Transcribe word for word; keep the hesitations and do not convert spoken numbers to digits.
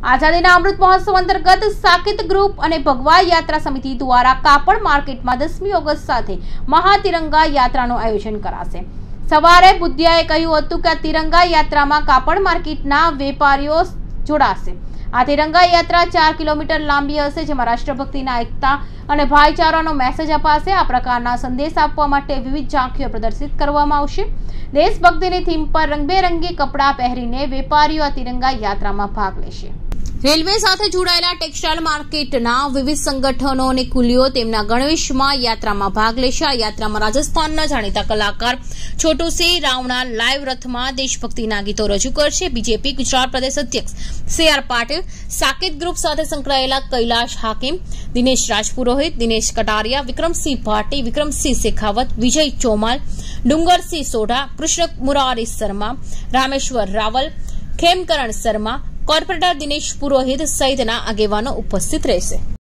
આઝાદીના અમૃત મહોત્સવ અંતર્ગત સાકેત ગ્રુપ અને ભગવા યાત્રા સમિતિ દ્વારા કાપડ માર્કેટમાં દસમી ઓગસ્ટ સાથે મહાતિરંગા યાત્રાનું આયોજન કરાશે। સવારે બુદ્ધિયાએ કહ્યું હતું કે આ તિરંગા યાત્રામાં કાપડ માર્કેટના વેપારીઓ જોડાશે। આ તિરંગા યાત્રા ચાર કિલોમીટર લાંબી હશે, જેમાં રાષ્ટ્રભક્તિના એકતા અને ભાઈચારાનો મેસેજ અપાશે। આ પ્રકારના સંદેશ આપવા માટે વિવિધ ઝાંખીઓ પ્રદર્શિત કરવામાં આવશે। દેશભક્તિની થીમ પર રંગબેરંગી કપડાં પહેરીને વેપારીઓ આ તિરંગા યાત્રામાં ભાગ લેશે। રેલવે સાથે જોડાયેલા ટેક્સટાઇલ માર્કેટના વિવિધ સંગઠનો અને કુલીઓ તેમના ગણવેશમાં યાત્રામાં ભાગ લેશે। આ યાત્રામાં રાજસ્થાનના જાણીતા કલાકાર છોટુ સિંહ રાવણા લાઈવ રથમાં દેશભક્તિના ગીતો રજૂ કરશે। બીજેપી ગુજરાત પ્રદેશ અધ્યક્ષ C R Patil, Saket group સાથે સંકળાયેલા કૈલાશ હાકીમ, દિનેશ રાજપુરોહિત, દિનેશ કટારિયા, વિક્રમસિંહ ભાટી, વિક્રમસિંહ શેખાવત, વિજય ચોમાલ, ડુંગરસિંહ સોઢા, કૃષ્ણ મુરારી શર્મા, રામેશ્વર રાવલ, ખેમકરણ શર્મા, કોર્પોરેટર દિનેશ પુરોહિત સહિતના આગેવાનો ઉપસ્થિત રહેશે।